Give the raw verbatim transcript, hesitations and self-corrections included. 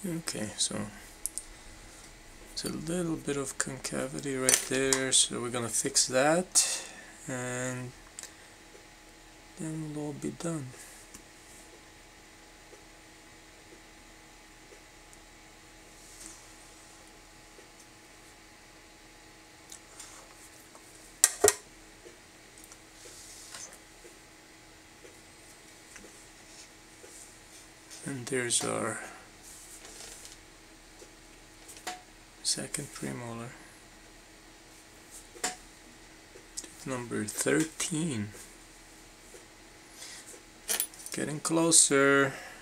Okay, so it's a little bit of concavity right there, so we're gonna fix that, and then we'll all be done. And there's our second premolar, number thirteen. Getting closer.